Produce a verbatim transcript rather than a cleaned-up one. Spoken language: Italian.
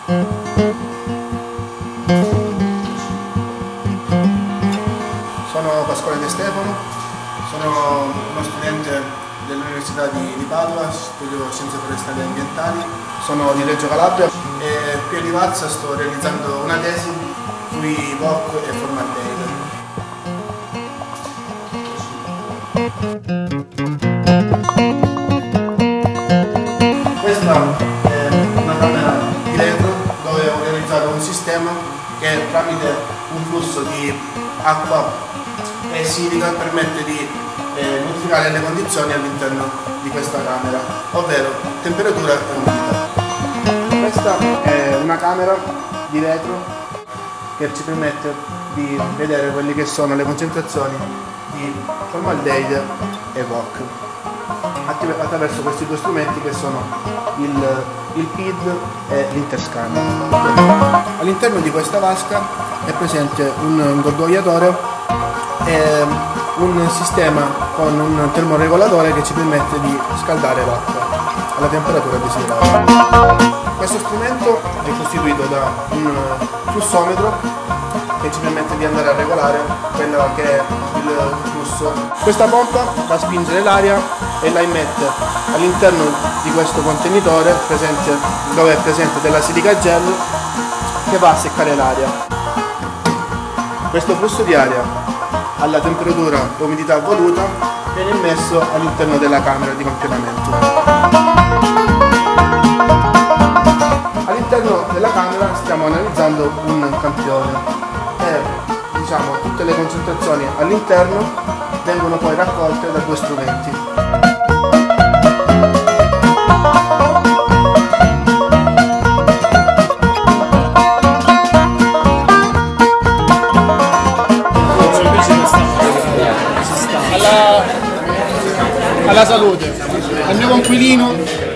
Sono Pasquale De Stefano, sono uno studente dell'Università di, di Padova, studio Scienze Forestali e Ambientali, sono di Reggio Calabria e qui a Rivazza sto realizzando una tesi sui V O C e formaldeide. Questa è una camera di vetro dove ho realizzato un sistema che tramite un flusso di acqua e silica permette di eh, modificare le condizioni all'interno di questa camera, ovvero temperatura e umidità. Questa è una camera di vetro che ci permette di vedere quelle che sono le concentrazioni di formaldeide e V O C attraverso questi due strumenti che sono il, il P I D e l'Interscanner. All'interno di questa vasca è presente un ingorgogliatore e un sistema con un termoregolatore che ci permette di scaldare l'acqua alla temperatura desiderata. Questo strumento è costituito da un flussometro che ci permette di andare a regolare quello che è il flusso. Questa pompa fa spingere l'aria e la immette all'interno di questo contenitore presente, dove è presente della silica gel che va a seccare l'aria. Questo flusso di aria alla temperatura e umidità voluta viene immesso all'interno della camera di campionamento. All'interno della camera stiamo analizzando un campione e diciamo, tutte le concentrazioni all'interno vengono poi raccolte da due strumenti. Alla, alla salute, al mio conquilino